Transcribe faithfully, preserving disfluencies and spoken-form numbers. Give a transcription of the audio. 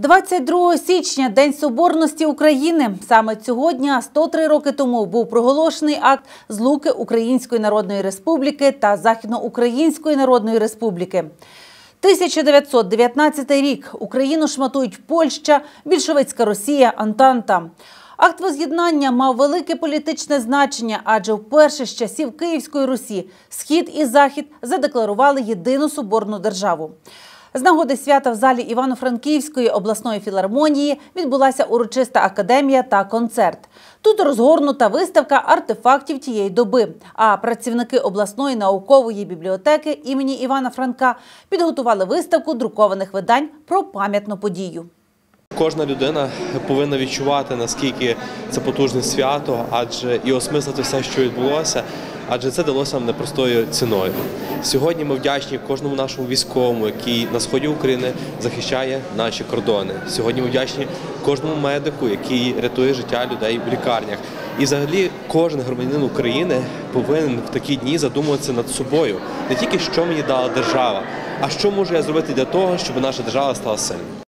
двадцять другого січня – День Соборності України. Саме цього дня, сто три роки тому, був проголошений акт злуки Української Народної Республіки та Західноукраїнської Народної Республіки. тисяча дев'ятсот дев'ятнадцятий рік. Україну шматують Польща, більшовицька Росія, Антанта. Акт воз'єднання мав велике політичне значення, адже вперше з часів Київської Русі Схід і Захід задекларували єдину соборну державу. З нагоди свята в залі Івано-Франківської обласної філармонії відбулася урочиста академія та концерт. Тут розгорнута виставка артефактів тієї доби, а працівники обласної наукової бібліотеки імені Івана Франка підготували виставку друкованих видань про пам'ятну подію. Кожна людина повинна відчувати, наскільки це потужне свято, адже і осмислити все, що відбулося, адже це далося нам непростою ціною. Сьогодні ми вдячні кожному нашому військовому, який на сході України захищає наші кордони. Сьогодні ми вдячні кожному медику, який рятує життя людей в лікарнях. І взагалі кожен громадянин України повинен в такі дні задумуватися над собою. Не тільки, що мені дала держава, а що можу я зробити для того, щоб наша держава стала сильною.